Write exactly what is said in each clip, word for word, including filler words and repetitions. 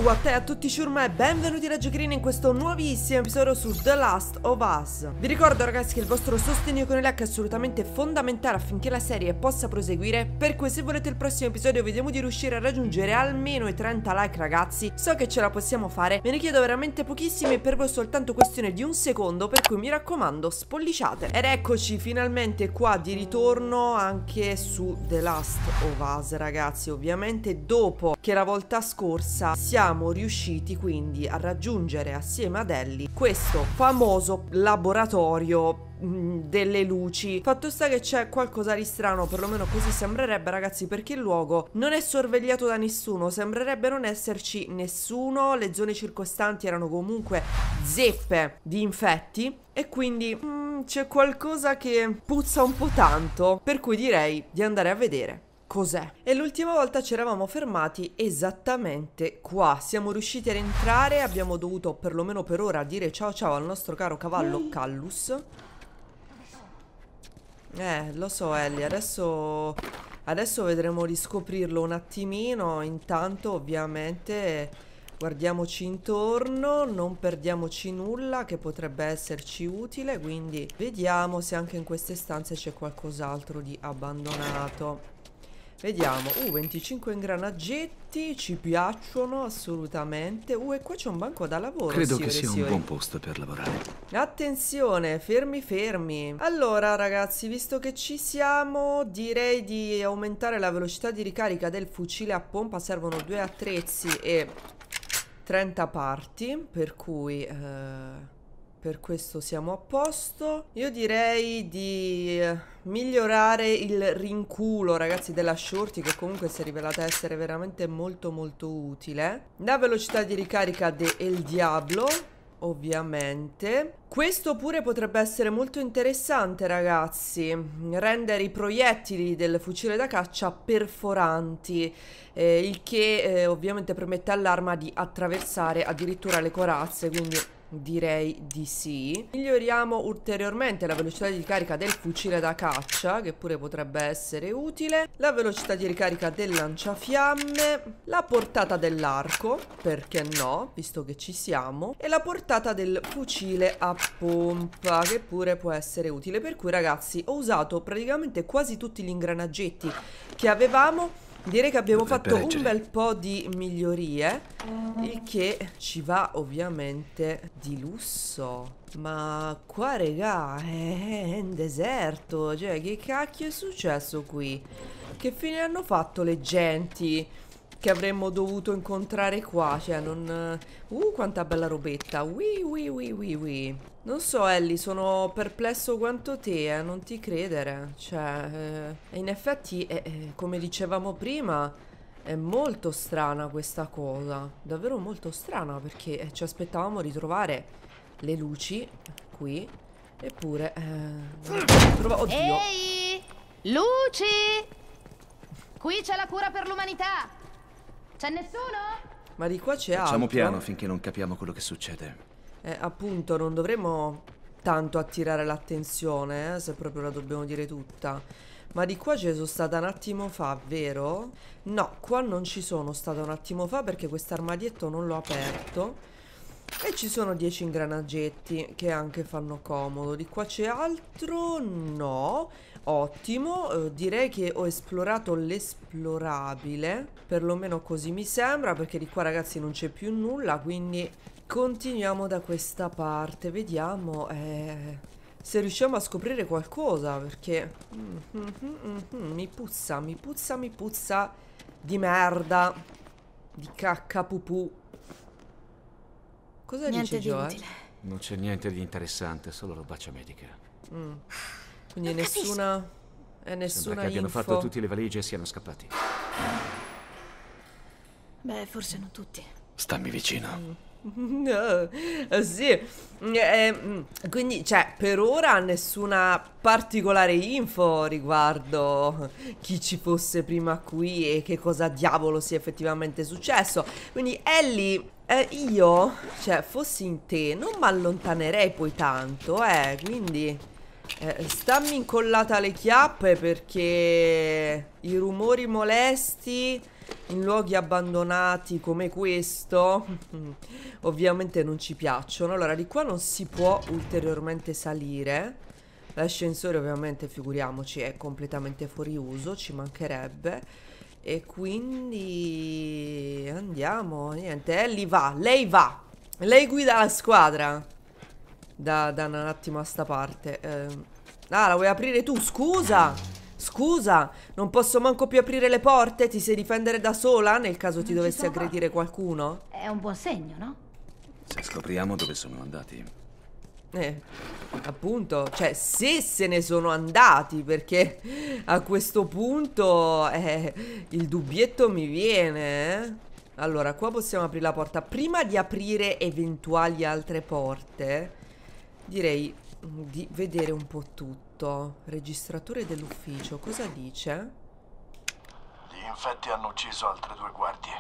what è a tutti ciurma e benvenuti da Giocherino in questo nuovissimo episodio su The Last of Us. Vi ricordo ragazzi che il vostro sostegno con il like è assolutamente fondamentale affinché la serie possa proseguire, per cui se volete il prossimo episodio vediamo di riuscire a raggiungere almeno i trenta like ragazzi. So che ce la possiamo fare, me ne chiedo veramente pochissimi e per voi è soltanto questione di un secondo, per cui mi raccomando spolliciate. Ed eccoci finalmente qua di ritorno anche su The Last of Us ragazzi, ovviamente dopo che la volta scorsa siamo riusciti quindi a raggiungere assieme ad Ellie questo famoso laboratorio delle luci. Fatto sta che c'è qualcosa di strano, perlomeno così sembrerebbe ragazzi, perché il luogo non è sorvegliato da nessuno, sembrerebbe non esserci nessuno, le zone circostanti erano comunque zeppe di infetti e quindi mm, c'è qualcosa che puzza un po' tanto, per cui direi di andare a vedere cos'è. E l'ultima volta ci eravamo fermati esattamente qua. Siamo riusciti ad entrare, abbiamo dovuto perlomeno per ora dire ciao ciao al nostro caro cavallo Callus. Eh, lo so Ellie, adesso adesso vedremo di scoprirlo un attimino. Intanto ovviamente guardiamoci intorno, non perdiamoci nulla che potrebbe esserci utile, quindi vediamo se anche in queste stanze c'è qualcos'altro di abbandonato. Vediamo, uh, venticinque ingranaggetti, ci piacciono assolutamente. Uh, e qua c'è un banco da lavoro. Credo signore, che sia signori. un buon posto per lavorare. Attenzione, fermi fermi. Allora ragazzi, visto che ci siamo, direi di aumentare la velocità di ricarica del fucile a pompa. Servono due attrezzi e trenta parti, per cui... Eh... per questo siamo a posto. Io direi di migliorare il rinculo ragazzi della Shorty, che comunque si è rivelata essere veramente molto molto utile. La velocità di ricarica del Diablo ovviamente. Questo pure potrebbe essere molto interessante ragazzi, rendere i proiettili del fucile da caccia perforanti, eh, il che eh, ovviamente permette all'arma di attraversare addirittura le corazze, quindi direi di sì. Miglioriamo ulteriormente la velocità di ricarica del fucile da caccia, che pure potrebbe essere utile. La velocità di ricarica del lanciafiamme. La portata dell'arco, perché no, visto che ci siamo. E la portata del fucile a pompa, che pure può essere utile. Per cui ragazzi ho usato praticamente quasi tutti gli ingranaggetti che avevamo. Direi che abbiamo Dovrebbe fatto reggere. un bel po' di migliorie, il che ci va ovviamente di lusso. Ma qua regà è in deserto, cioè che cacchio è successo qui? Che fine hanno fatto le genti che avremmo dovuto incontrare qua? Cioè non... Uh, quanta bella robetta. Ui, ui, ui, ui, ui. Non so Ellie, sono perplesso quanto te, eh, non ti credere. Cioè, eh, in effetti, eh, eh, come dicevamo prima, è molto strana questa cosa. Davvero molto strana, perché eh, ci aspettavamo di trovare le luci qui. Eppure, eh, non abbiamo trovato... Oddio! Ehi! Luci! Qui c'è la cura per l'umanità! C'è nessuno? Ma di qua c'è altro. Facciamo piano finché non capiamo quello che succede. Eh, appunto, non dovremmo tanto attirare l'attenzione, eh, se proprio la dobbiamo dire tutta. Ma di qua ci sono stata un attimo fa, vero? No, qua non ci sono stata un attimo fa perché questo armadietto non l'ho aperto. E ci sono dieci ingranaggetti che anche fanno comodo. Di qua c'è altro? No. Ottimo, eh, direi che ho esplorato l'esplorabile, perlomeno così mi sembra, perché di qua ragazzi non c'è più nulla, quindi continuiamo da questa parte. Vediamo eh, se riusciamo a scoprire qualcosa, perché mm, mm, mm, mm, mi puzza, mi puzza, mi puzza di merda, di cacca pupù. Cosa Niente dice di Joe? utile. Non c'è niente di interessante, solo robaccia medica. Mm. Quindi Non nessuna è Sembra nessuna che abbiano info. fatto tutte le valigie e siano scappati. Beh, forse non tutti. Stammi vicino. No, eh, sì, eh, mm, quindi cioè per ora nessuna particolare info riguardo chi ci fosse prima qui e che cosa diavolo sia effettivamente successo. Quindi Ellie, eh, io, cioè fossi in te non mi allontanerei poi tanto, eh, quindi eh, stammi incollata alle chiappe perché i rumori molesti in luoghi abbandonati come questo ovviamente non ci piacciono. Allora, di qua non si può ulteriormente salire. L'ascensore ovviamente, figuriamoci, è completamente fuori uso, ci mancherebbe. E quindi andiamo, niente, Ellie va, lei va. Lei guida la squadra. Da, da un attimo a sta parte. Eh, ah, la vuoi aprire tu? Scusa! Scusa, non posso manco più aprire le porte? Ti sai difendere da sola nel caso ti Non ci dovessi sono aggredire porte. qualcuno? È un buon segno, no? Se scopriamo dove sono andati. Eh, appunto, cioè se se ne sono andati, perché a questo punto eh, il dubbietto mi viene, eh? Allora, qua possiamo aprire la porta. Prima di aprire eventuali altre porte, direi di vedere un po' tutto. Registratore dell'ufficio, cosa dice? Gli infetti hanno ucciso altre due guardie.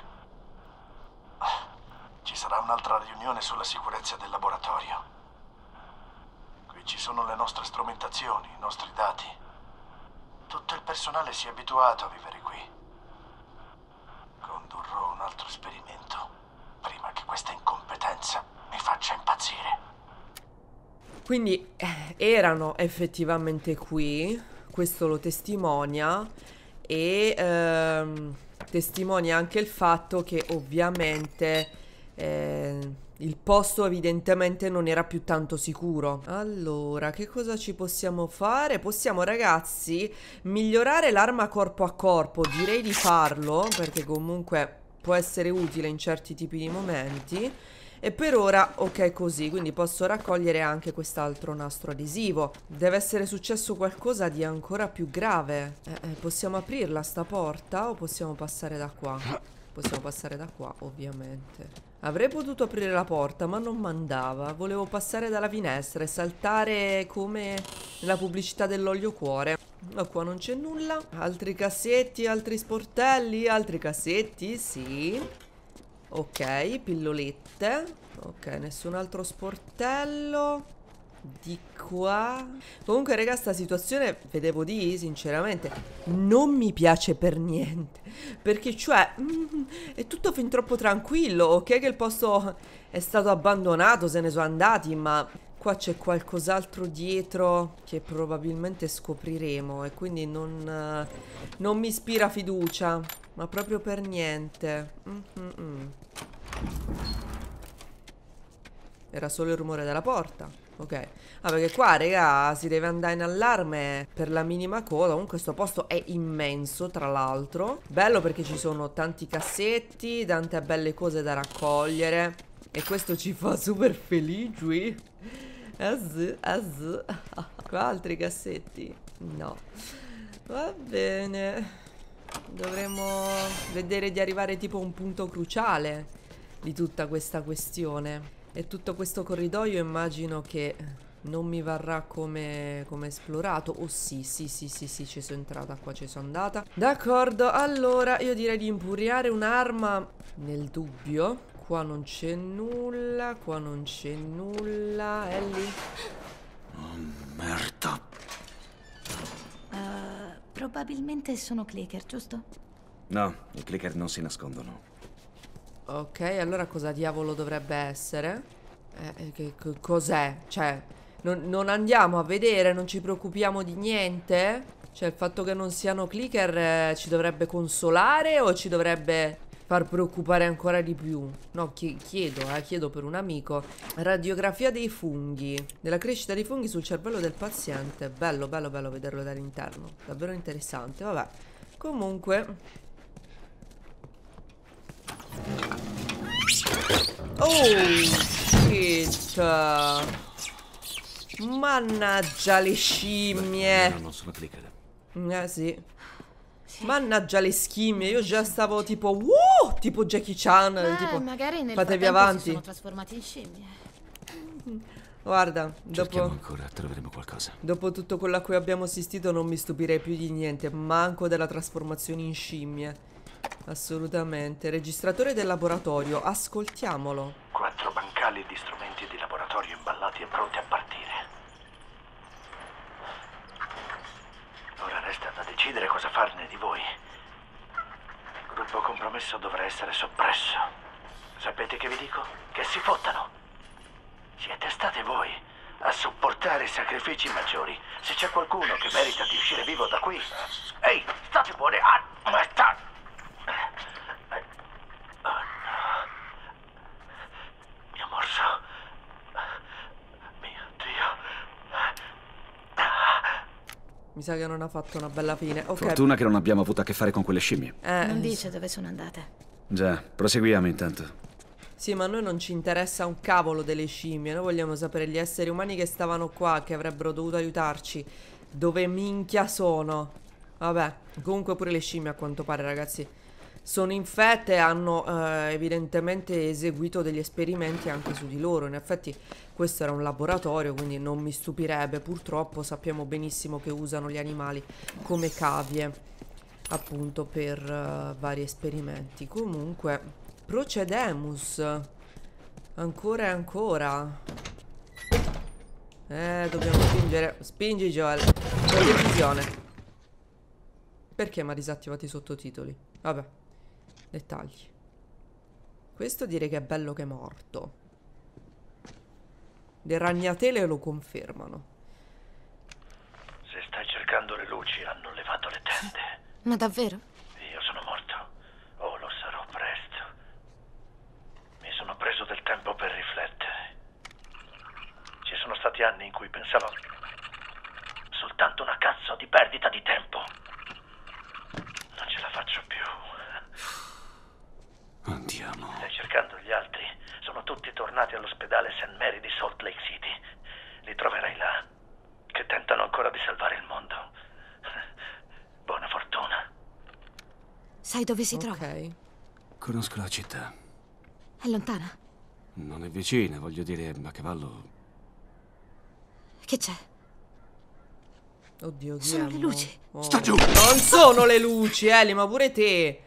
Ci sarà un'altra riunione sulla sicurezza del laboratorio. Qui ci sono le nostre strumentazioni, i nostri dati. Tutto il personale si è abituato a vivere qui. Condurrò un altro esperimento prima che questa incompetenza mi faccia impazzire. Quindi eh, erano effettivamente qui, questo lo testimonia e ehm, testimonia anche il fatto che ovviamente eh, il posto evidentemente non era più tanto sicuro. Allora, che cosa ci possiamo fare? Possiamo, ragazzi, migliorare l'arma corpo a corpo, direi di farlo perché comunque può essere utile in certi tipi di momenti. E per ora ok così, quindi posso raccogliere anche quest'altro nastro adesivo. Deve essere successo qualcosa di ancora più grave. Eh, eh, possiamo aprirla sta porta o possiamo passare da qua? Possiamo passare da qua, ovviamente. Avrei potuto aprire la porta, ma non mandava. Volevo passare dalla finestra e saltare come nella pubblicità dell'olio cuore. Ma qua non c'è nulla. Altri cassetti, altri sportelli, altri cassetti, sì. Ok, pillolette. Ok, nessun altro sportello. Di qua. Comunque, raga, sta situazione, vedevo di, sinceramente, non mi piace per niente. Perché, cioè, mm, è tutto fin troppo tranquillo. Ok che il posto è stato abbandonato, se ne sono andati, ma qua c'è qualcos'altro dietro che probabilmente scopriremo. E quindi non, uh, non mi ispira fiducia. Ma proprio per niente. Mm-mm-mm. Era solo il rumore della porta. Ok. Ah, perché qua, raga, si deve andare in allarme per la minima cosa. Comunque sto posto è immenso, tra l'altro. Bello perché ci sono tanti cassetti, tante belle cose da raccogliere. E questo ci fa super felici. Az, az. Qua altri cassetti? No. Va bene. Dovremmo vedere di arrivare tipo a un punto cruciale di tutta questa questione. E tutto questo corridoio immagino che non mi varrà come, come esplorato. Oh sì, sì, sì, sì, sì, ci sono entrata, qua ci sono andata. D'accordo, allora io direi di impuriare un'arma nel dubbio. Qua non c'è nulla, qua non c'è nulla. Ellie? Oh, merda. Uh, probabilmente sono clicker, giusto? No, i clicker non si nascondono. Ok, allora cosa diavolo dovrebbe essere? Eh, che, che cos'è? Cioè, non, non andiamo a vedere, non ci preoccupiamo di niente? Cioè, il fatto che non siano clicker eh, ci dovrebbe consolare o ci dovrebbe far preoccupare ancora di più? No, chi, chiedo, eh, chiedo per un amico. Radiografia dei funghi, della crescita dei funghi sul cervello del paziente. Bello, bello, bello vederlo dall'interno. Davvero interessante, vabbè. Comunque... Oh, shit. Mannaggia le scimmie. No, non sono clicker. Eh sì. Mannaggia le scimmie. Io già stavo tipo wow, tipo Jackie Chan. Beh, tipo, magari nel fatevi frattempo avanti. si sono trasformati in scimmie. Guarda, Cerchiamo dopo, ancora, troveremo qualcosa. dopo tutto quello a cui abbiamo assistito non mi stupirei più di niente. Manco della trasformazione in scimmie. Assolutamente. Registratore del laboratorio, ascoltiamolo. Quattro bancali di strumenti di laboratorio imballati e pronti a partire. Ora resta da decidere cosa farne di voi. Il gruppo compromesso dovrà essere soppresso. Sapete che vi dico? Che si fottano. Siete state voi a supportare sacrifici maggiori. Se c'è qualcuno che merita di uscire vivo da qui... Ehi, state buone... Ah, ma sta... Oh no. Mi ha morso. Mio Dio. Mi sa che non ha fatto una bella fine. Ok. Fortuna che non abbiamo avuto a che fare con quelle scimmie. Eh, Non dice dove sono andate. Già, proseguiamo intanto. Sì, ma a noi non ci interessa un cavolo delle scimmie. Noi vogliamo sapere gli esseri umani che stavano qua, che avrebbero dovuto aiutarci. Dove minchia sono? Vabbè, comunque pure le scimmie a quanto pare, ragazzi, sono infette e hanno eh, evidentemente eseguito degli esperimenti anche su di loro. In effetti questo era un laboratorio, quindi non mi stupirebbe. Purtroppo sappiamo benissimo che usano gli animali come cavie, appunto, per uh, vari esperimenti. Comunque procedemus. Ancora e ancora. Eh, dobbiamo spingere. Spingi, Joel. Con decisione. Perché mi ha disattivato i sottotitoli? Vabbè. Dettagli. Questo direi che è bello che è morto. Le ragnatele lo confermano. Se stai cercando le luci, hanno levato le tende. Ma davvero? Io sono morto. O lo sarò presto. Mi sono preso del tempo per riflettere. Ci sono stati anni in cui pensavo soltanto una cazzo di perdita di tempo. Non ce la faccio più. Andiamo. Stai cercando gli altri. Sono tutti tornati all'ospedale Saint Mary di Salt Lake City. Li troverai là, che tentano ancora di salvare il mondo. Buona fortuna. Sai dove si trova? Ok. Conosco la città. È lontana? Non è vicina, voglio dire, a cavallo. Che c'è? Oddio, chi Sono è, le mo? luci. Oh. Sta giù. Non sono le luci, Eli, ma pure te.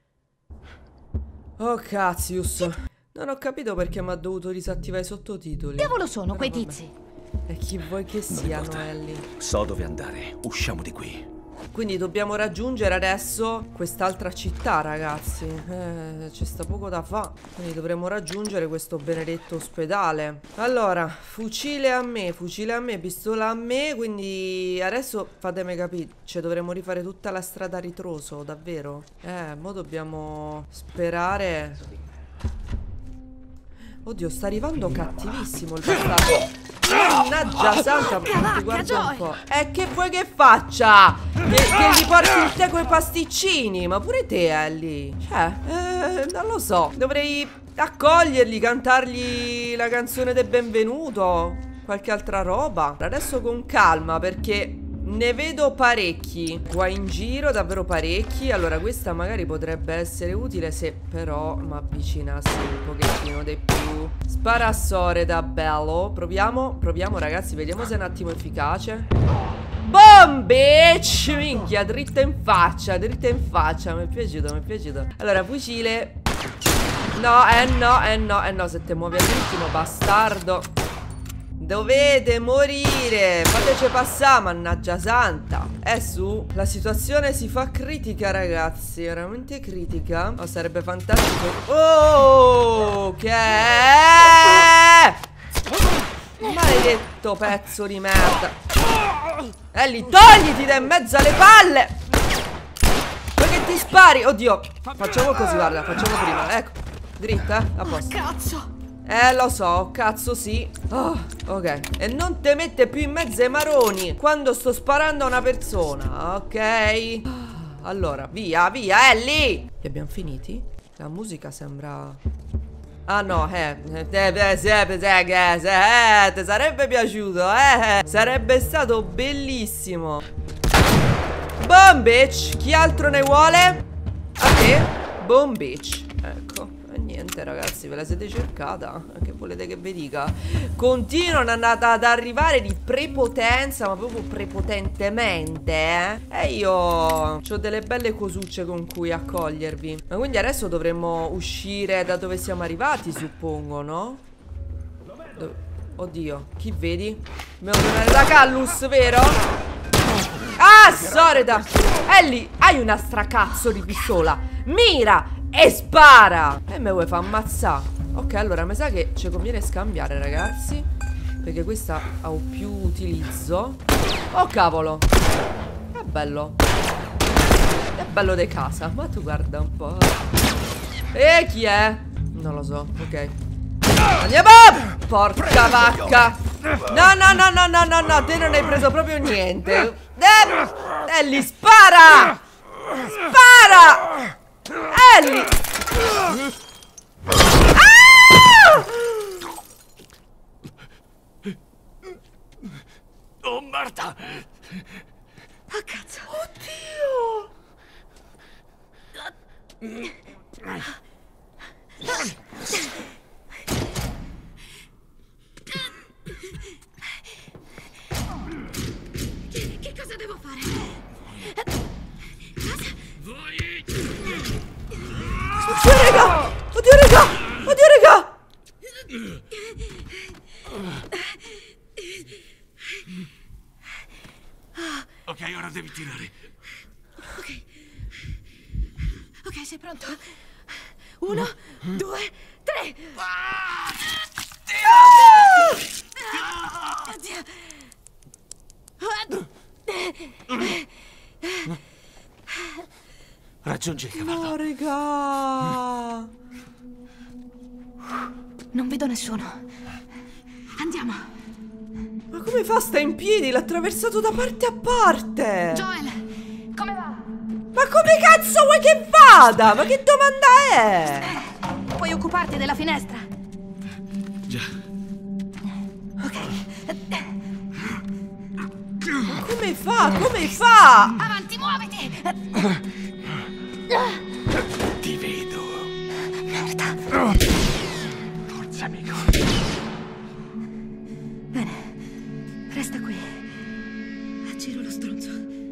Oh, Cazius. Non ho capito perché mi ha dovuto disattivare i sottotitoli. Diavolo sono Però quei vabbè. tizi? E chi vuoi che siano, importa. Ellie? So dove andare. Usciamo di qui. Quindi dobbiamo raggiungere adesso quest'altra città, ragazci. Eh, c'è sta poco da fare. Quindi dovremo raggiungere questo benedetto ospedale. Allora, fucile a me, fucile a me, pistola a me. Quindi adesso fatemi capire. Cioè dovremo rifare tutta la strada a ritroso, davvero? Eh, mo dobbiamo sperare. Oddio, sta arrivando cattivissimo il bastardo. Mannaggia santa, ti guarda un po'. E che vuoi che faccia? Che, che gli porti il tè coi pasticcini? Ma pure te, Ellie. Cioè, eh, non lo so. Dovrei accoglierli, cantargli la canzone del benvenuto, qualche altra roba. Adesso con calma, perché ne vedo parecchi qua in giro, davvero parecchi. Allora questa magari potrebbe essere utile se però mi avvicinassi un pochettino di più. Sparassore da bello. Proviamo, proviamo ragazzi, vediamo se è un attimo efficace. Boom, bitch. Minchia, dritta in faccia, dritta in faccia. Mi è piaciuto, mi è piaciuto. Allora, fucile. No, eh no, eh no, eh no. Se te muovi all'ultimo, bastardo, dovete morire. Fateci passare, mannaggia santa. È su. La situazione si fa critica, ragazzi. Veramente critica. Oh, sarebbe fantastico. Oh, che è? Maledetto pezzo di merda. Ellie, togliti da in mezzo alle palle. Poi che ti spari. Oddio. Facciamo così, guarda. Facciamo prima. Ecco. Dritta, eh? A posto. Cazzo! Eh, lo so, cazzo sì. Oh, ok. E non te mette più in mezzo ai maroni quando sto sparando a una persona, ok? Allora, via, via, Ellie! Li abbiamo finiti? La musica sembra... Ah no, eh, eh, eh, eh, eh, ti sarebbe piaciuto, eh, sarebbe stato bellissimo. Boom, bitch! Chi altro ne vuole? A te? Boom, bitch. Ecco. Niente ragazzi, ve la siete cercata. Che volete che vi dica? Continuano ad arrivare di prepotenza, ma proprio prepotentemente, eh? E io ho delle belle cosucce con cui accogliervi. Ma quindi adesso dovremmo uscire da dove siamo arrivati, suppongo, no? Do Oddio, chi vedi? Dobbiamo tornare da Callus, vero? Soreda! Ellie, hai una stracazzo di pistola. Mira e spara! E me vuoi fa ammazzare. Ok, allora mi sa che ci conviene scambiare, ragazzi, perché questa ha più utilizzo. Oh cavolo! È bello. È bello di casa. Ma tu guarda un po'. E chi è? Non lo so, ok. Andiamo! Porca vacca! No, no, no, no, no, no, no, te non hai preso proprio niente. Eh, Ellie, spara! Spara! Ellie! Ah! Oh, Marta! Oh, cazzo. Oddio! Che, che cosa devo fare? Cosa? Oddio, raga! Oddio, raga! Oddio, raga! Ok, ora devi tirare. Ok. Ok, sei pronto? Uno, due, tre. Oddio. Raggiungi il cavallo. No, raga! Non vedo nessuno. Andiamo. Ma come fa? Sta in piedi? L'ha attraversato da parte a parte. Joel, come va? Ma come cazzo vuoi che vada? Ma che domanda è? Puoi occuparti della finestra? Già. Ok. Ma come fa? Come fa? Avanti, muoviti! Ti vedo. Merda. Forza, amico. Bene. Resta qui. Aggiro lo stronzo.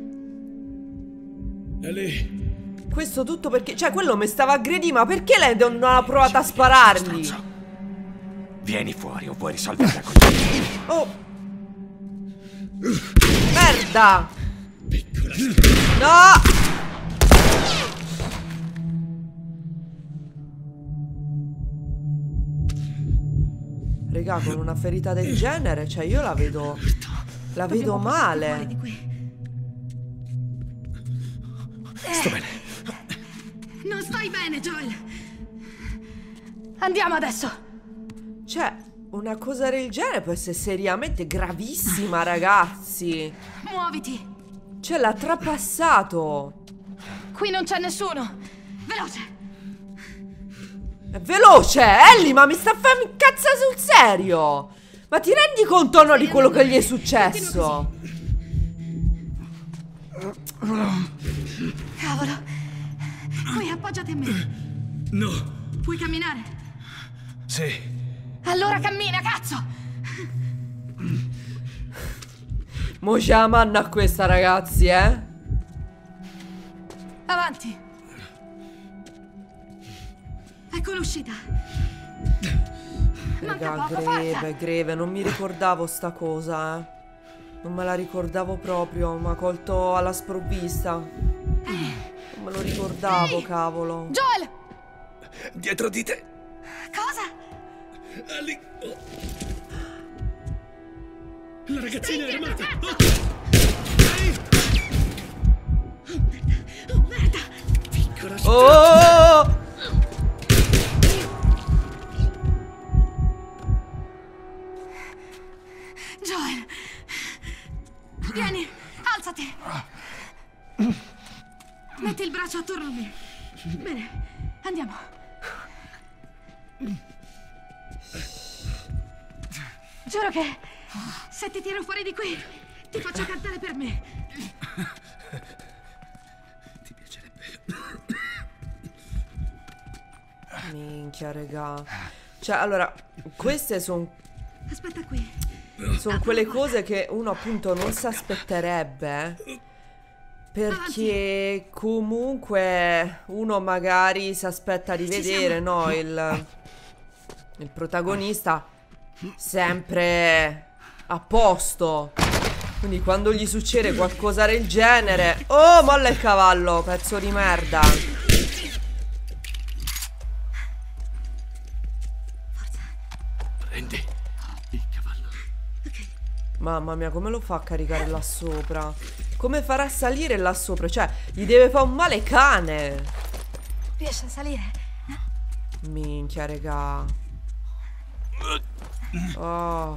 Ellie. Questo tutto perché... Cioè, quello mi stava aggredendo, ma perché lei non ha provato a sparargli? Vieni fuori o vuoi risolverla con te? Oh! Merda! No! Regà, con una ferita del genere, cioè io la vedo... La vedo male. Di qui. Sto bene. Non stai bene, Joel. Andiamo adesso. Cioè, una cosa del genere può essere seriamente gravissima, ragazzi. Muoviti. Cioè, l'ha trapassato. Qui non c'è nessuno. Veloce. È veloce, Ellie, ma mi sta a fare incazzare sul serio. Ma ti rendi conto o no di quello che gli è successo? Cavolo. Qui appoggiati a me. No. Puoi camminare? Sì. Allora cammina, cazzo. Mo c'è la manna a questa, ragazzi, eh? Avanti. Ecco l'uscita. Manca Raga, poco, greve, forza. greve, non mi ricordavo sta cosa, eh. Non me la ricordavo proprio, mi ha colto alla sprovvista. Non me lo ricordavo, cavolo. Joel! Dietro di te. Cosa? Ellie. La ragazzina è armata. Oh, merda! Piccola. Oh! Joel! Vieni, alzati! Metti il braccio attorno a me. Bene, andiamo. Giuro che se ti tiro fuori di qui ti faccio cantare per me. Ti piacerebbe. Minchia, raga. Cioè, allora, queste sono Aspetta qui. son quelle cose che uno appunto non si aspetterebbe, eh. Perché comunque uno magari si aspetta di vedere, no, il, il protagonista sempre a posto. Quindi quando gli succede qualcosa del genere... Oh, molla il cavallo, pezzo di merda. Prendi il cavallo. Mamma mia, come lo fa a caricare là sopra? Come farà a salire là sopra? Cioè, gli deve fare un male cane. Riesci a salire? Minchia, regà. Oh.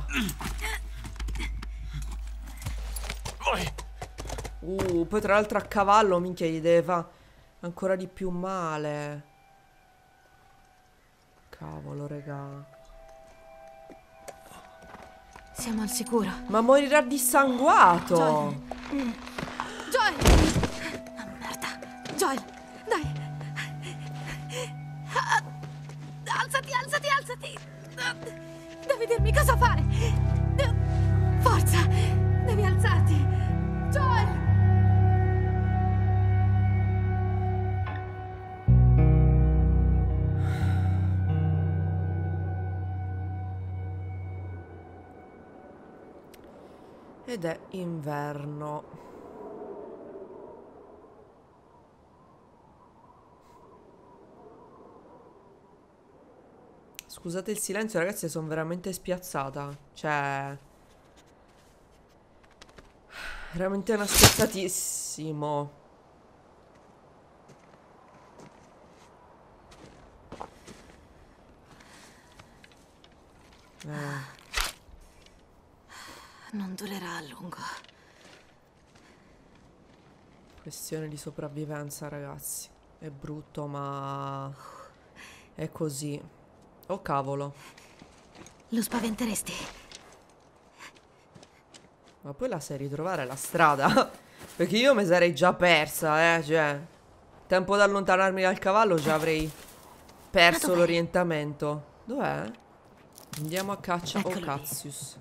Uh, poi tra l'altro a cavallo, minchia, gli deve fare ancora di più male. Cavolo, regà. Siamo al sicuro. Ma morirà dissanguato. Joel. Joel! Ah, merda. Joel, dai. Ah, alzati, alzati, alzati. Ah, devi dirmi cosa fare. Forza, devi alzarti. Joel! Ed è inverno. Scusate il silenzio, ragazzi, sono veramente spiazzata. Cioè, veramente inaspettatissimo. Eh. Non durerà a lungo. Questione di sopravvivenza, ragazzi. È brutto, ma è così. Oh cavolo. Lo spaventeresti? Ma poi la sai ritrovare la strada? Perché io mi sarei già persa, eh. Cioè, tempo di allontanarmi dal cavallo già avrei perso l'orientamento. Dov'è? Andiamo a caccia. Oh, Cassius.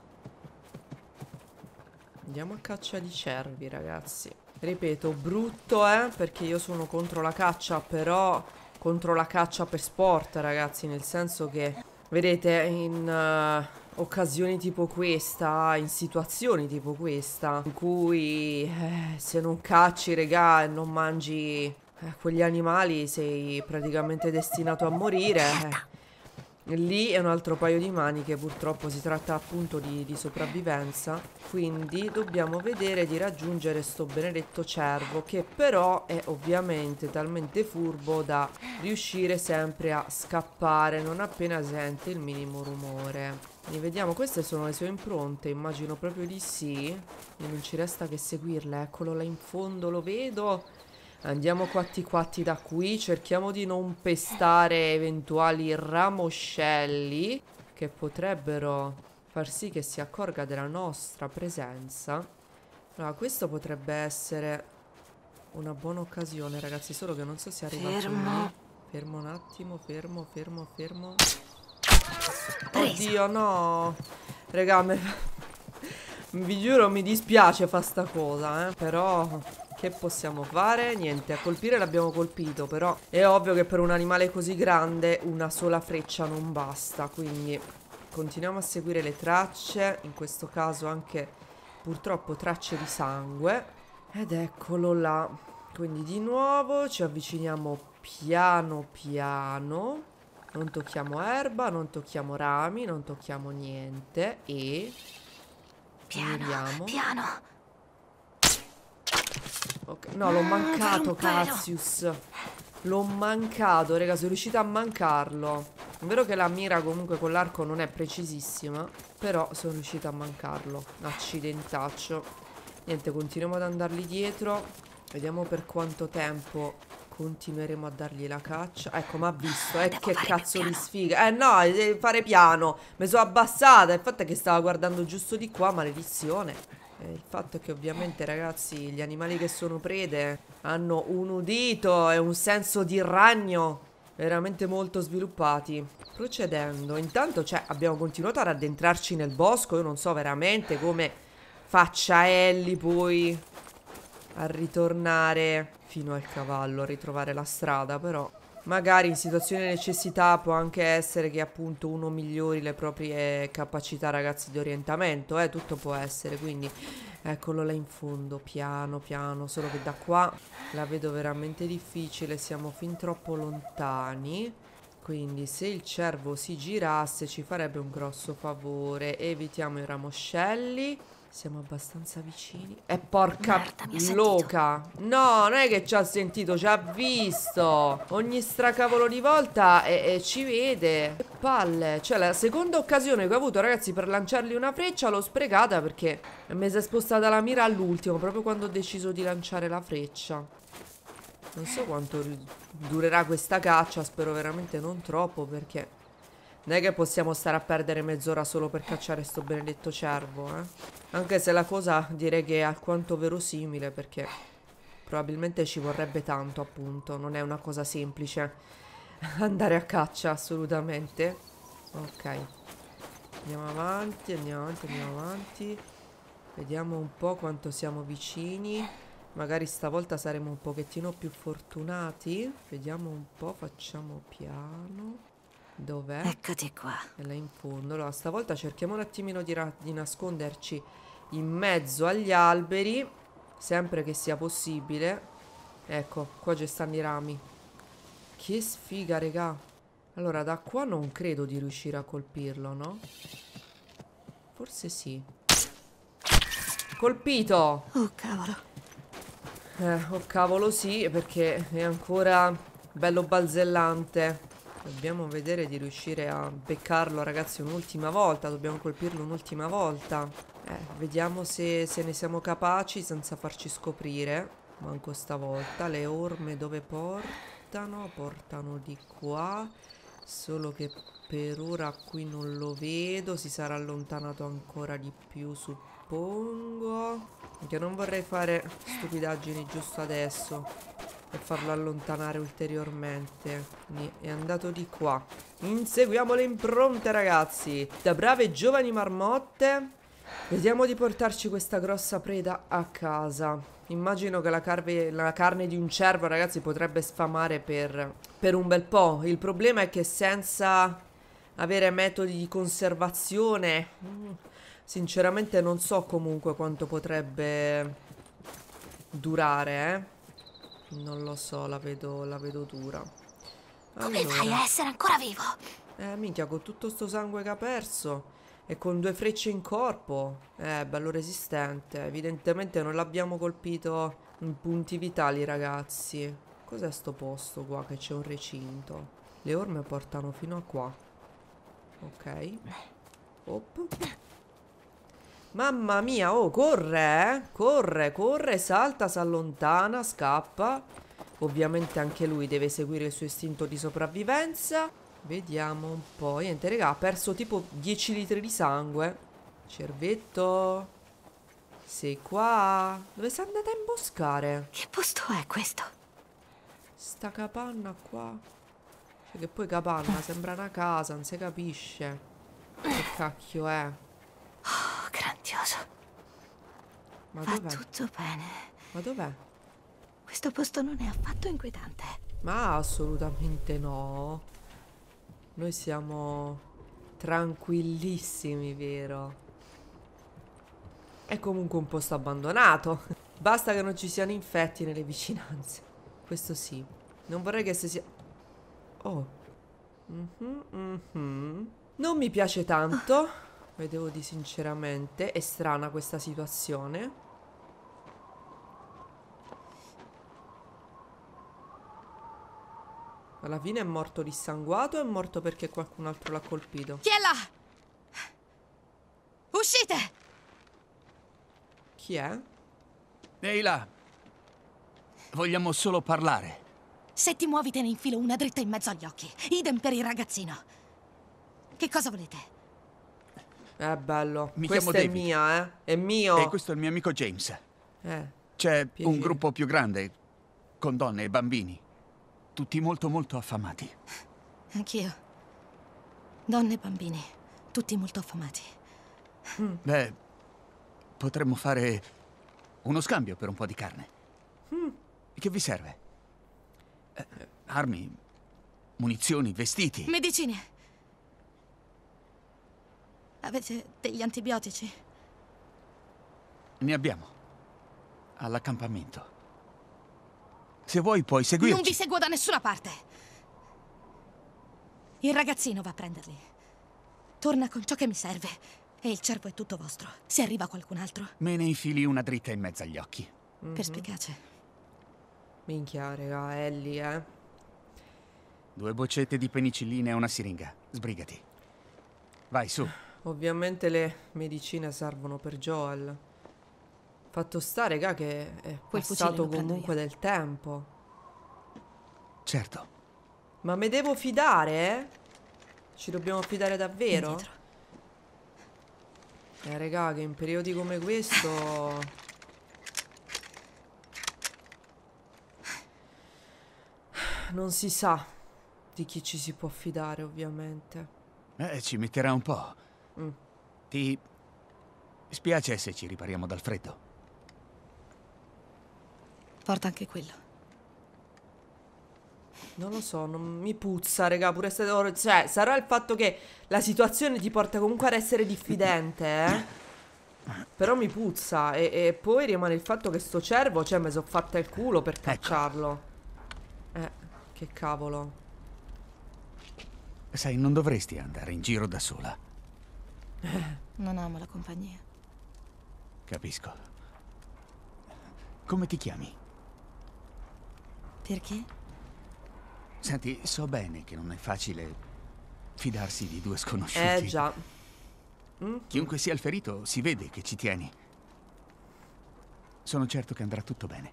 Andiamo a caccia di cervi, ragazzi. Ripeto, brutto, eh, perché io sono contro la caccia, però contro la caccia per sport, ragazzi, nel senso che, vedete, in uh, occasioni tipo questa, in situazioni tipo questa, in cui eh, se non cacci, regà, e non mangi eh, quegli animali, sei praticamente destinato a morire, eh. Lì è un altro paio di maniche, purtroppo si tratta appunto di, di sopravvivenza. Quindi dobbiamo vedere di raggiungere sto benedetto cervo, che però è ovviamente talmente furbo da riuscire sempre a scappare non appena sente il minimo rumore. Quindi vediamo, queste sono le sue impronte, immagino proprio di sì. E non ci resta che seguirle, eccolo là in fondo, lo vedo. Andiamo quatti quatti da qui, cerchiamo di non pestare eventuali ramoscelli che potrebbero far sì che si accorga della nostra presenza. Allora, questo potrebbe essere una buona occasione, ragazzi, solo che non so se arriva Fermo. Fermo un attimo, fermo, fermo, fermo. Oddio, no. Raga, me... vi giuro mi dispiace fa sta cosa, eh, però... Che possiamo fare? Niente, a colpire l'abbiamo colpito, però è ovvio che per un animale così grande una sola freccia non basta, quindi continuiamo a seguire le tracce, in questo caso anche purtroppo tracce di sangue, ed eccolo là. Quindi di nuovo ci avviciniamo piano piano, non tocchiamo erba, non tocchiamo rami, non tocchiamo niente e... Piano, miriamo. piano. Okay. No, l'ho mancato, Cassius. L'ho mancato, raga, sono riuscita a mancarlo. È vero che la mira comunque con l'arco non è precisissima, però sono riuscita a mancarlo. Accidentaccio. Niente, continuiamo ad andargli dietro. Vediamo per quanto tempo continueremo a dargli la caccia. Ecco, ma ha visto, eh, che cazzo di sfiga. Eh no, devi fare piano. Mi sono abbassata. Il fatto è che stava guardando giusto di qua, maledizione. Eh, il fatto è che ovviamente, ragazzi, gli animali che sono prede hanno un udito e un senso di ragno veramente molto sviluppati. Procedendo, intanto, cioè, abbiamo continuato ad addentrarci nel bosco. Io non so veramente come faccia Ellie poi a ritornare fino al cavallo, a ritrovare la strada, però Magari in situazioni di necessità può anche essere che appunto uno migliori le proprie capacità, ragazzi, di orientamento, eh, tutto può essere, quindi eccolo là in fondo, piano piano, solo che da qua la vedo veramente difficile, siamo fin troppo lontani, quindi se il cervo si girasse ci farebbe un grosso favore. Evitiamo i ramoscelli. Siamo abbastanza vicini. E porca loca. No, non è che ci ha sentito, ci ha visto. Ogni stracavolo di volta e, e ci vede. Che palle. Cioè la seconda occasione che ho avuto, ragazzi, per lanciargli una freccia l'ho sprecata perché mi si è spostata la mira all'ultimo, proprio quando ho deciso di lanciare la freccia. Non so quanto durerà questa caccia, spero veramente non troppo, perché non è che possiamo stare a perdere mezz'ora solo per cacciare sto benedetto cervo, eh. Anche se la cosa direi che è alquanto verosimile, perché probabilmente ci vorrebbe tanto, appunto. Non è una cosa semplice andare a caccia, assolutamente. Ok. Andiamo avanti, andiamo avanti, andiamo avanti. Vediamo un po' quanto siamo vicini. Magari stavolta saremo un pochettino più fortunati. Vediamo un po', facciamo piano. Dov'è? Eccoti qua. È là in fondo. Allora, stavolta cerchiamo un attimino di, di nasconderci in mezzo agli alberi, sempre che sia possibile. Ecco, qua ci stanno i rami. Che sfiga, regà. Allora, da qua non credo di riuscire a colpirlo, no? Forse sì. Colpito! Oh, cavolo. Eh, oh cavolo sì, perché è ancora bello balzellante. Dobbiamo vedere di riuscire a beccarlo, ragazzi, un'ultima volta. Dobbiamo colpirlo un'ultima volta. Eh, vediamo se, se ne siamo capaci senza farci scoprire. Manco stavolta. Le orme dove portano? Portano di qua. Solo che per ora qui non lo vedo. Si sarà allontanato ancora di più, suppongo. Perché non vorrei fare stupidaggini giusto adesso e farlo allontanare ulteriormente. Quindi è andato di qua. Inseguiamo le impronte, ragazzi. Da brave giovani marmotte vediamo di portarci questa grossa preda a casa. Immagino che la, carve, la carne di un cervo, ragazzi, potrebbe sfamare per, per un bel po'. Il problema è che senza avere metodi di conservazione, sinceramente non so comunque quanto potrebbe durare, eh. Non lo so, la vedo, la vedo dura. Come Allora, fai a essere ancora vivo? eh, minchia, con tutto sto sangue che ha perso e con due frecce in corpo. Eh, bello resistente. Evidentemente non l'abbiamo colpito in punti vitali, ragazzi. Cos'è sto posto qua che c'è un recinto? Le orme portano fino a qua. Ok. Op. Mamma mia, oh, corre, eh? Corre, corre, salta, si allontana, scappa. Ovviamente anche lui deve seguire il suo istinto di sopravvivenza. Vediamo un po'. Niente, raga, ha perso tipo dieci litri di sangue. Cervetto, sei qua? Dove sei andata a imboscare? Che posto è questo? Sta capanna qua. Cioè che poi capanna, sembra una casa, non si capisce. Che cacchio è? Oh, grandioso. Ma Va dov'è? tutto bene. Ma dov'è? Questo posto non è affatto inquietante. Ma assolutamente no. Noi siamo tranquillissimi, vero? È comunque un posto abbandonato. Basta che non ci siano infetti nelle vicinanze. Questo sì. Non vorrei che se sia... Oh. Mm-hmm, mm-hmm. Non mi piace tanto. Vedevo di sinceramente. È strana questa situazione. Alla fine è morto dissanguato o è morto perché qualcun altro l'ha colpito? Chi è là? Uscite! Chi è? Ehi là. Vogliamo solo parlare. Se ti muovi te ne infilo una dritta in mezzo agli occhi. Idem per il ragazzino. Che cosa volete? È bello. Mi Questa chiamo è David. mia, eh. È mio. E questo è il mio amico James. Eh. C'è Piacere. un gruppo più grande, con donne e bambini. Tutti molto molto affamati. Anch'io. Donne e bambini. Tutti molto affamati. Beh, potremmo fare uno scambio per un po' di carne. Mm. Che vi serve? Eh, armi, munizioni, vestiti. Medicine. Avete degli antibiotici? Ne abbiamo. All'accampamento. Se vuoi puoi seguirci. Non vi seguo da nessuna parte. Il ragazzino va a prenderli. Torna con ciò che mi serve. E il cervo è tutto vostro. Se arriva qualcun altro. Me ne infili una dritta in mezzo agli occhi. Mm-hmm. Perspicace. Minchia, raga, Ellie, eh. Due boccette di penicillina e una siringa. Sbrigati. Vai, su. Ovviamente le medicine servono per Joel. Fatto sta, raga, che è Quel fucile passato lo prendo comunque io. del tempo. Certo. Ma me devo fidare? Ci dobbiamo fidare davvero? Indietro. Eh, raga, che in periodi come questo... non si sa di chi ci si può fidare, ovviamente. Eh, ci metterà un po'. Mm. Ti spiace se ci ripariamo dal freddo? Porta anche quello. Non lo so, non mi puzza, raga, pure se... Cioè, sarà il fatto che la situazione ti porta comunque ad essere diffidente, eh? Però mi puzza. E, e poi rimane il fatto che sto cervo, cioè, mi sono fatta il culo per cacciarlo. Eh, che cavolo. Sai, non dovresti andare in giro da sola. Non amo la compagnia. Capisco. Come ti chiami? Perché? Senti, so bene che non è facile fidarsi di due sconosciuti. Eh, già. Mm? Chiunque sia il ferito, si vede che ci tieni. Sono certo che andrà tutto bene.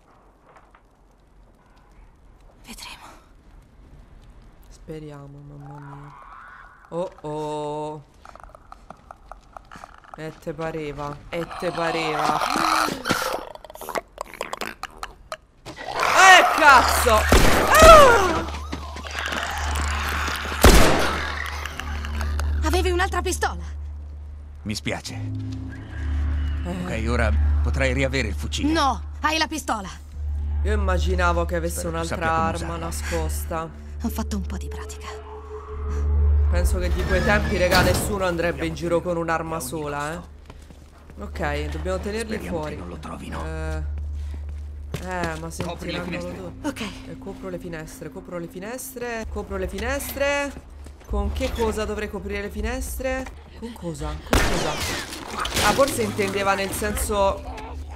Vedremo. Speriamo, mamma mia. Oh oh. E te pareva. E te pareva. Eh, cazzo! Ah! Avevi un'altra pistola? Mi spiace. Ok, ora potrai riavere il fucile. No, hai la pistola. Io immaginavo che avesse Spero tu un'altra sappia come arma usarla. nascosta. Ho fatto un po' di pratica. Penso che di quei tempi, raga, nessuno andrebbe in giro con un'arma sola, eh. Ok, dobbiamo tenerli Speriamo fuori. che non lo trovino. Eh, eh ma Copri le sentiranno finestre. tutti. Ok. Eh, copro le finestre, copro le finestre, copro le finestre. Con che cosa dovrei coprire le finestre? Con cosa? Con cosa? Ah, forse intendeva nel senso...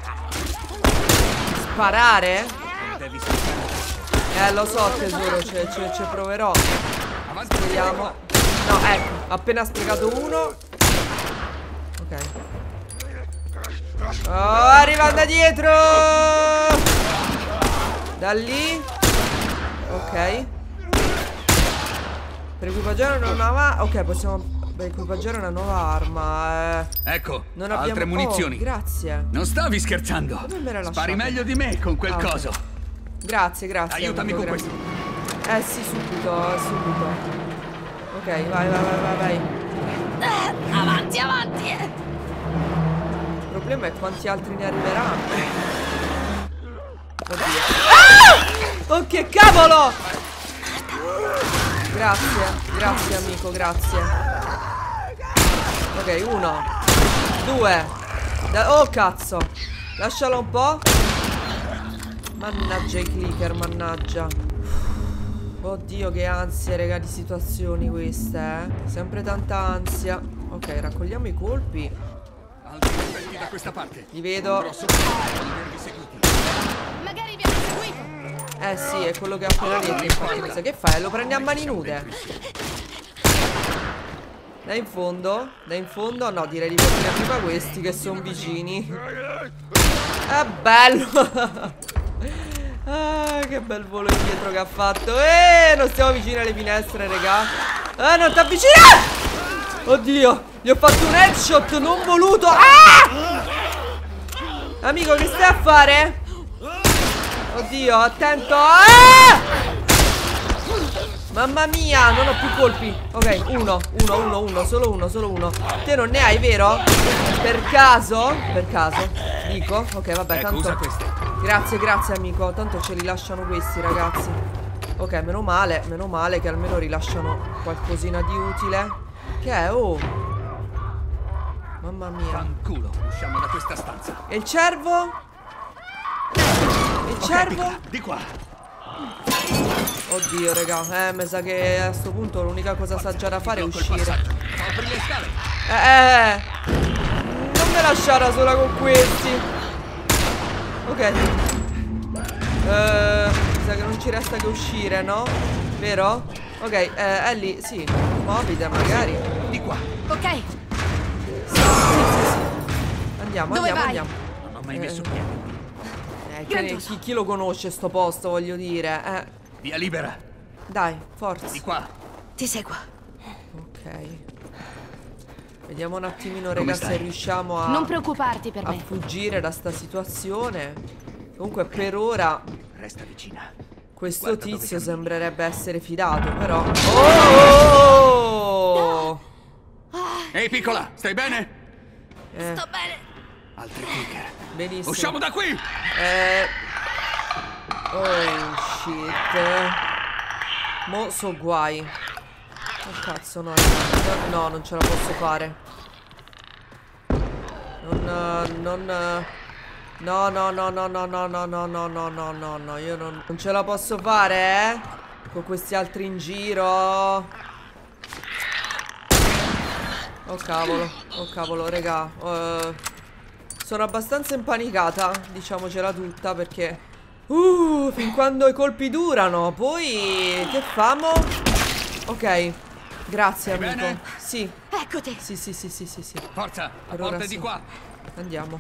sparare? Devi saltare. Eh, lo so, tesoro, ci, ci, ci proverò. Speriamo. No, ecco, appena sprecato uno. Ok. Oh, arriva da dietro! Da lì. Ok. Per equipaggiare una nuova... Ok, possiamo per equipaggiare una nuova arma. Eh. Ecco, Non abbiamo... altre munizioni. Oh, grazie. Non stavi scherzando. Come me l'hai Spari lasciato? meglio di me con quel Ah, ok. coso. Grazie, grazie. Aiutami amico, con grazie. questo. Eh sì, subito, subito. Ok, vai, vai, vai, vai, vai. Eh, avanti, avanti. eh. Il problema è quanti altri ne arriveranno. Oddio. Ah! Oh, che cavolo! Grazie, grazie amico, grazie. Ok, uno, due. Da oh cazzo. Lascialo un po'. Mannaggia i clicker, mannaggia. Oddio, che ansia, raga, di situazioni queste, eh. Sempre tanta ansia. Ok, raccogliamo i colpi. Altri effetti da questa parte. Li vedo. Grosso venerdì seguiti. Magari vi abbiamo seguito. Eh sì, è quello che ho appena detto. Infatti, cosa che fai? Lo prendi a mani nude. Da in fondo, da in fondo. No, direi di partire prima questi che sono vicini. È bello. Ah, che bel volo indietro che ha fatto. Eh, non stiamo vicini alle finestre, raga. Ah, non ti avvicinare. Oddio, gli ho fatto un headshot non voluto. Ah! Amico, che stai a fare? Oddio, attento. Ah! Mamma mia, non ho più colpi. Ok, uno, uno, uno, uno, solo uno, solo uno. Te non ne hai, vero? Per caso? Per caso? Dico? Ok, vabbè, Ecco, tanto... usa queste. Grazie, grazie amico. Tanto ce li lasciano questi, ragazzi. Ok, meno male, meno male che almeno rilasciano qualcosina di utile. Che è? Oh, mamma mia. Fanculo, usciamo da questa stanza. E il cervo? Il Ok, cervo? piccola, di qua. Oddio, raga. Eh, mi sa che a sto punto l'unica cosa saggia da fare è uscire. Apri le scale. Eh, eh. Non me lasciare sola con questi. Ok. Eh, mi sa che non ci resta che uscire, no? Vero? Ok, eh, Ellie, sì. Muovite magari. Di qua. Ok, Sì, sì, sì, sì. Andiamo, Dove andiamo, vai? andiamo. Non ho mai messo Eh. piede. Eh, che ne- chi, chi lo conosce sto posto, voglio dire. Eh, Via libera. dai, forza. Di qua. ti seguo. Ok. Vediamo un attimino, Come raga, stai? se riusciamo a, Non preoccuparti per a me. fuggire da sta situazione. Comunque, per ora, Resta vicina. questo Guarda dove tizio cammini. sembrerebbe essere fidato, però. Oh! Ehi, piccola, stai bene? Eh, Sto bene. Altri clicker. benissimo. Usciamo da qui! Eh. Oh shit. Mo so guai. Oh cazzo, no. No, non ce la posso fare. Non. eh, Non. eh, No, no, no, no, no, no, no, no, no, no, no, no, no. Io non, non ce la posso fare, eh. Con questi altri in giro. Oh cavolo. Oh cavolo, raga. Eh, sono abbastanza impanicata, diciamocela tutta, perché Uh, fin quando i colpi durano. Poi che famo? Ok. Grazie, Stai amico. bene? Sì. Eccoti. Sì, sì, sì, sì, sì, sì. Forza, la Per porta ora è di sì. qua. Andiamo.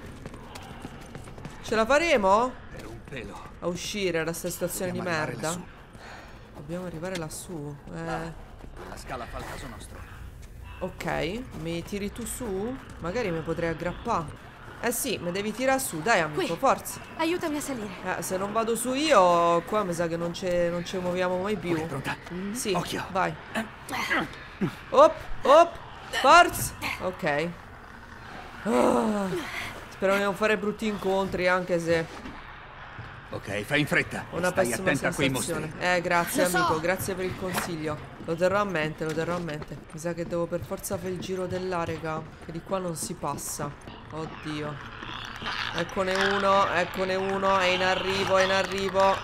Ce la faremo? Per un pelo. A uscire da questa situazione di Dobbiamo arrivare merda? lassù. Dobbiamo arrivare lassù. Eh. La scala fa il caso nostro. Ok. Mi tiri tu su? Magari mi potrei aggrappare. Eh sì, mi devi tirare su. Dai, amico, Qui. forza. Aiutami a salire. Eh, se non vado su io, qua mi sa che non ce non ci muoviamo mai più. Ok, pronta? Sì, Occhio. vai. Op, op, forza. Ok. Ah, spero di non fare brutti incontri, anche se Ok, fai in fretta. ho una Stai pessima attenta a quei sensazione. mostri. Eh, grazie Lo so. amico, grazie per il consiglio. Lo terrò a mente, lo terrò a mente. Mi sa che devo per forza fare il giro dell'A, raga, che di qua non si passa. Oddio. Eccone uno, eccone uno, è in arrivo, è in arrivo.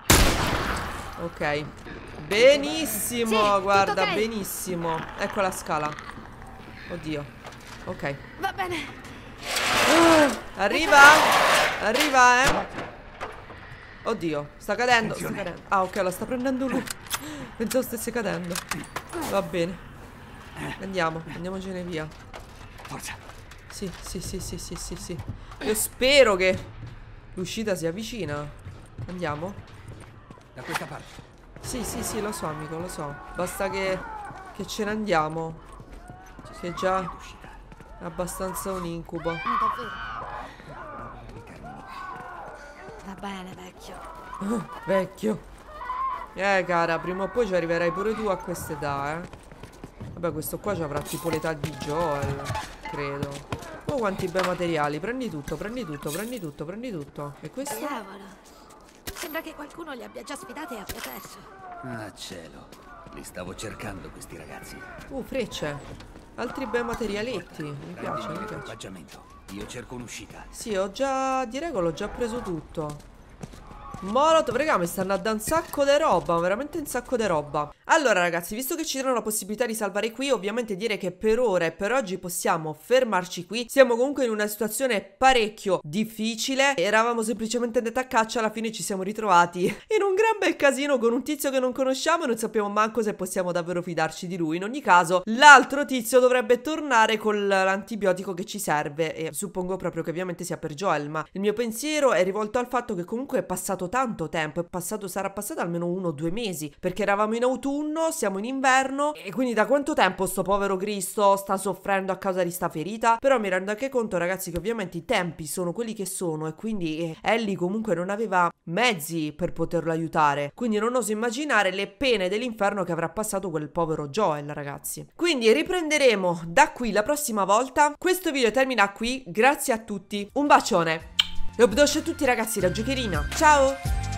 Ok. Benissimo, Sì, tutto guarda, ok. benissimo. Ecco la scala. Oddio. Ok. Va bene. Arriva? Arriva, eh? Oddio, sta cadendo, sta Attenzione. cadendo. Ah, ok, la sta prendendo lui. Pensavo stesse cadendo. Va bene. Andiamo, andiamocene via. Forza. Sì, sì, sì, sì, sì, sì, sì. Io spero che l'uscita sia vicina. Andiamo? Da questa parte. Sì, sì, sì, lo so, amico, lo so. Basta che, che ce ne andiamo. Che già Uscita. è abbastanza un incubo. Davvero. Va bene, vecchio. Vecchio. Eh, cara, prima o poi ci arriverai pure tu a quest'età, eh. Vabbè, questo qua ci avrà tipo l'età di Joel, credo. Oh, quanti bei materiali. Prendi tutto, prendi tutto, prendi tutto, prendi tutto. E questo? Diavolo. Sembra che qualcuno li abbia già sfidati e abbia perso. Ah, cielo. Li stavo cercando questi ragazzi. Uh, frecce. Altri bei materialetti. Mi piace, Prendimi mi piace. l'equipaggiamento. Io cerco un'uscita. Sì, ho già... direi che l'ho già preso tutto. Molotov, raga, mi stanno a dare un sacco di roba, veramente un sacco di roba. Allora ragazzi, visto che ci danno la possibilità di salvare qui, ovviamente direi che per ora e per oggi possiamo fermarci qui. Siamo comunque in una situazione parecchio difficile. Eravamo semplicemente andati a caccia, alla fine ci siamo ritrovati in un gran bel casino con un tizio che non conosciamo e non sappiamo manco se possiamo davvero fidarci di lui. In ogni caso, l'altro tizio dovrebbe tornare con l'antibiotico che ci serve e suppongo proprio che ovviamente sia per Joel, ma il mio pensiero è rivolto al fatto che comunque è passato tanto tempo, è passato, sarà passato almeno uno o due mesi, perché eravamo in autunno, siamo in inverno e quindi da quanto tempo sto povero Cristo sta soffrendo a causa di sta ferita? Però mi rendo anche conto, ragazzi, che ovviamente i tempi sono quelli che sono e quindi eh, Ellie comunque non aveva mezzi per poterlo aiutare, quindi non oso immaginare le pene dell'inferno che avrà passato quel povero Joel, ragazzi. Quindi riprenderemo da qui la prossima volta. Questo video termina qui, grazie a tutti, un bacione e obdoce a tutti ragazzi da Giocherina, ciao!